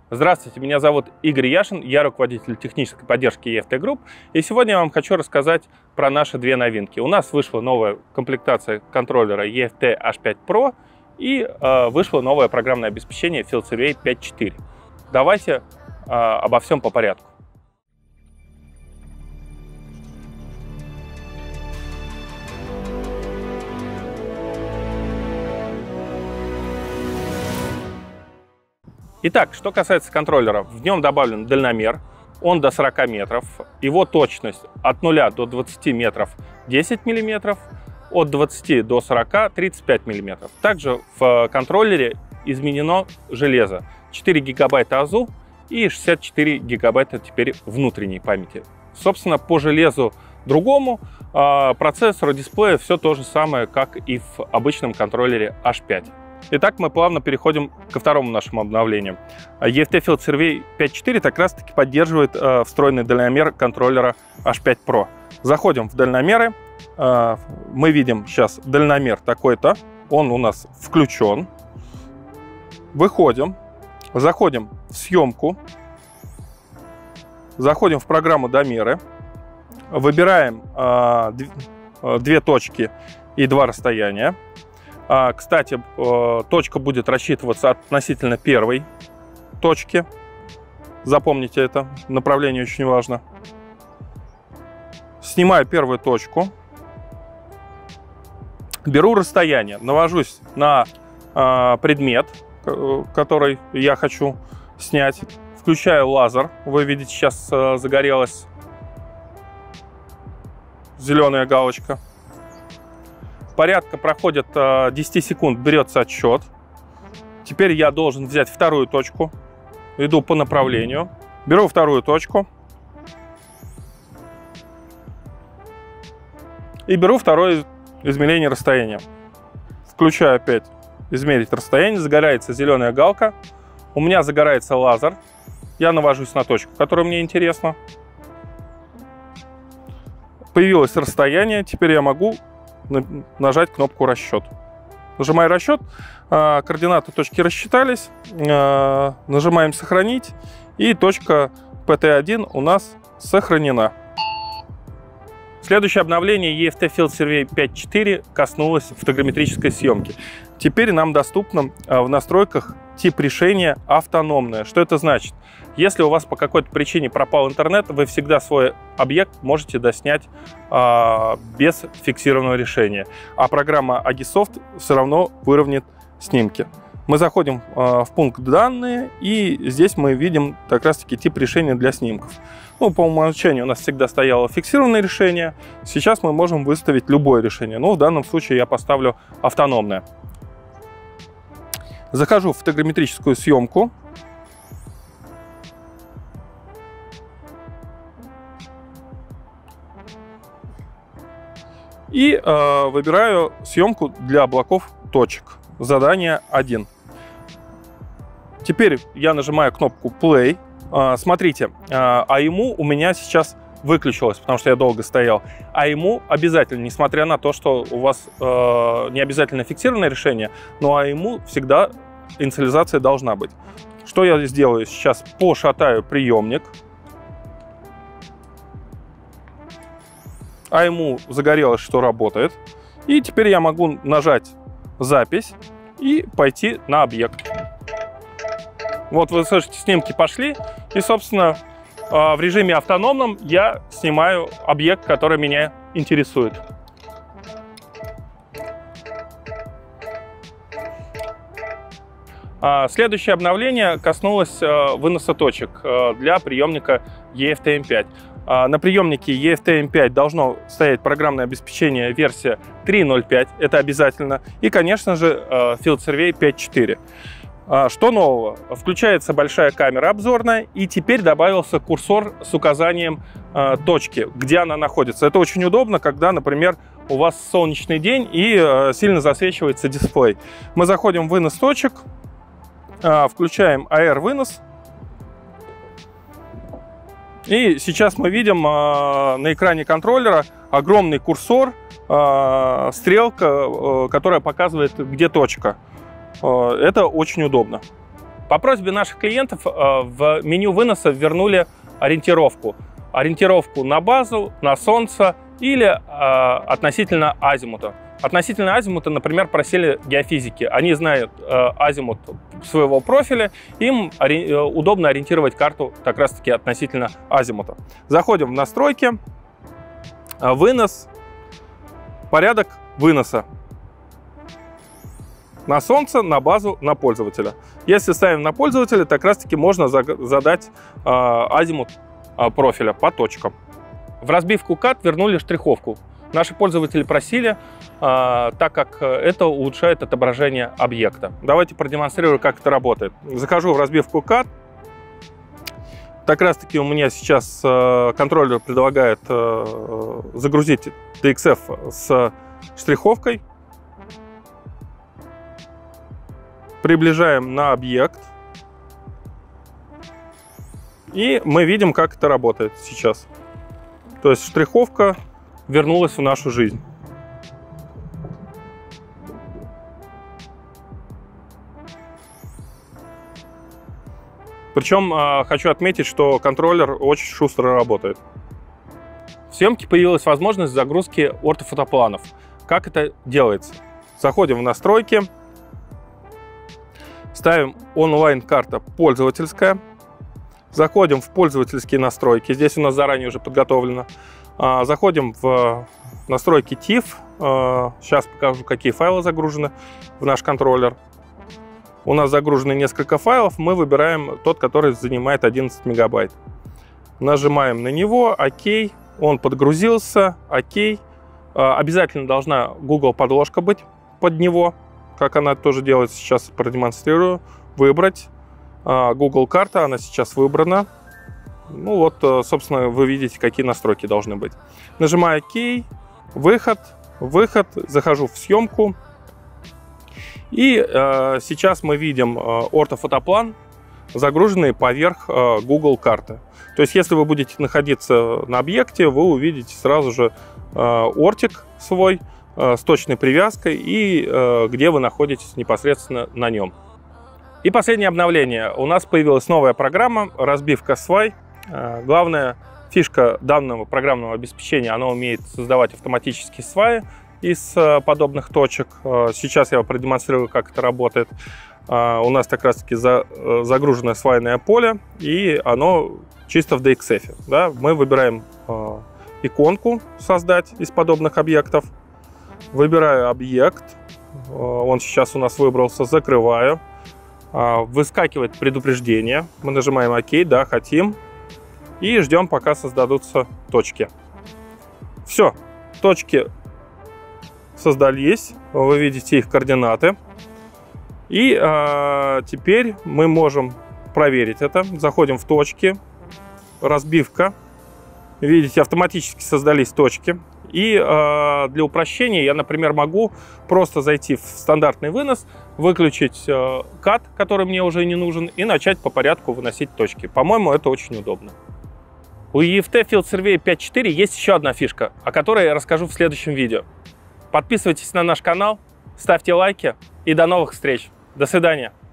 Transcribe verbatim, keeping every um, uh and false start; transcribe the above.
Здравствуйте, меня зовут Игорь Яшин, я руководитель технической поддержки и эф тэ Group, и сегодня я вам хочу рассказать про наши две новинки. У нас вышла новая комплектация контроллера и эф тэ эйч пять про и э, вышло новое программное обеспечение FieldSurvey пять точка четыре. Давайте э, обо всем по порядку. Итак, что касается контроллера, в нем добавлен дальномер, он до сорока метров, его точность от нуля до двадцати метров десять миллиметров, от двадцати до сорока тридцать пять миллиметров. Также в контроллере изменено железо, четыре гигабайта АЗУ и шестьдесят четыре гигабайта теперь внутренней памяти. Собственно, по железу другому, процессору, дисплея все то же самое, как и в обычном контроллере эйч пять. Итак, мы плавно переходим ко второму нашему обновлению. и эф тэ FieldSurvey пять точка четыре как раз таки поддерживает э, встроенный дальномер контроллера эйч пять про. Заходим в дальномеры. Э, мы видим сейчас дальномер такой-то. Он у нас включен. Выходим. Заходим в съемку. Заходим в программу домеры. Выбираем э, две точки и два расстояния. Кстати, точка будет рассчитываться относительно первой точки. Запомните это, направление очень важно. Снимаю первую точку. Беру расстояние, навожусь на предмет, который я хочу снять. Включаю лазер. Вы видите, сейчас загорелась зеленая галочка. Порядка проходит десять секунд, берется отсчет. Теперь я должен взять вторую точку. Иду по направлению. Беру вторую точку. И беру второе измерение расстояния. Включаю опять измерить расстояние. Загорается зеленая галка. У меня загорается лазер. Я навожусь на точку, которая мне интересна. Появилось расстояние. Теперь я могу нажать кнопку «Расчет». Нажимаю «Расчет», координаты точки рассчитались, нажимаем «Сохранить», и точка пэ тэ один у нас сохранена. Следующее обновление и эф тэ FieldSurvey пять точка четыре коснулось фотограмметрической съемки. Теперь нам доступно в настройках тип решения «Автономное». Что это значит? Если у вас по какой-то причине пропал интернет, вы всегда свой объект можете доснять э, без фиксированного решения. А программа Agisoft все равно выровняет снимки. Мы заходим э, в пункт «Данные», и здесь мы видим как раз-таки тип решения для снимков. Ну, по умолчанию у нас всегда стояло фиксированное решение. Сейчас мы можем выставить любое решение. Но в данном случае я поставлю автономное. Захожу в фотограмметрическую съемку. И э, выбираю съемку для облаков точек. Задание один. Теперь я нажимаю кнопку Play. Э, смотрите, э, эй эм ю у меня сейчас выключилось, потому что я долго стоял. эй эм ю обязательно, несмотря на то, что у вас э, не обязательно фиксированное решение, но эй эм ю всегда инициализация должна быть. Что я сделаю? Сейчас пошатаю приемник. эй эм ю загорелось, что работает. И теперь я могу нажать «Запись» и пойти на объект. Вот вы слышите, снимки пошли. И, собственно, в режиме автономном я снимаю объект, который меня интересует. Следующее обновление коснулось выноса точек для приемника и эф тэ эм пять. На приемнике и эф тэ эм пять должно стоять программное обеспечение версия три точка ноль пять, это обязательно, и, конечно же, FieldSurvey пять точка четыре. Что нового? Включается большая камера обзорная, и теперь добавился курсор с указанием точки, где она находится. Это очень удобно, когда, например, у вас солнечный день и сильно засвечивается дисплей. Мы заходим в вынос точек, включаем эй ар-вынос. И сейчас мы видим э, на экране контроллера огромный курсор, э, стрелка, э, которая показывает, где точка. Э, это очень удобно. По просьбе наших клиентов в меню выноса вернули ориентировку. Ориентировку на базу, на солнце или относительно азимута. Относительно азимута, например, просили геофизики. Они знают азимут своего профиля, им удобно ориентировать карту как раз-таки относительно азимута. Заходим в настройки, вынос, порядок выноса. На солнце, на базу, на пользователя. Если ставим на пользователя, так раз-таки можно задать э, азимут э, профиля по точкам. В разбивку кат вернули штриховку. Наши пользователи просили, э, так как это улучшает отображение объекта. Давайте продемонстрирую, как это работает. Захожу в разбивку кат. Так раз-таки у меня сейчас э, контроллер предлагает э, загрузить ди экс эф с штриховкой. Приближаем на объект. И мы видим, как это работает сейчас. То есть штриховка вернулась в нашу жизнь. Причем э, хочу отметить, что контроллер очень шустро работает. В съемке появилась возможность загрузки ортофотопланов. Как это делается? Заходим в настройки. Ставим онлайн-карта пользовательская. Заходим в пользовательские настройки. Здесь у нас заранее уже подготовлено. Заходим в настройки тиф. Сейчас покажу, какие файлы загружены в наш контроллер. У нас загружены несколько файлов. Мы выбираем тот, который занимает одиннадцать мегабайт. Нажимаем на него. ОК. Он подгрузился. ОК. Обязательно должна Google подложка быть под него. Как она тоже делает, сейчас продемонстрирую. Выбрать. Google карта, она сейчас выбрана. Ну вот, собственно, вы видите, какие настройки должны быть. Нажимаю ОК. Выход. Выход. Захожу в съемку. И э, сейчас мы видим э, ортофотоплан, загруженный поверх э, Google карты. То есть, если вы будете находиться на объекте, вы увидите сразу же э, ортик свой, с точной привязкой и э, где вы находитесь непосредственно на нем. И последнее обновление. У нас появилась новая программа разбивка свай. Э, главная фишка данного программного обеспечения, она умеет создавать автоматические сваи из э, подобных точек. Э, сейчас я продемонстрирую, как это работает. Э, у нас как раз таки за, э, загруженное свайное поле, и оно чисто в ди экс эф. Да? Мы выбираем э, иконку создать из подобных объектов. Выбираю объект, он сейчас у нас выбрался, закрываю, выскакивает предупреждение, мы нажимаем ОК, да, хотим, и ждем, пока создадутся точки. Все, точки создались, вы видите их координаты, и а, теперь мы можем проверить это. Заходим в точки, разбивка, видите, автоматически создались точки. И э, для упрощения я, например, могу просто зайти в стандартный вынос, выключить э, кат, который мне уже не нужен, и начать по порядку выносить точки. По-моему, это очень удобно. У и эф ти Field Survey пять точка четыре есть еще одна фишка, о которой я расскажу в следующем видео. Подписывайтесь на наш канал, ставьте лайки и до новых встреч. До свидания.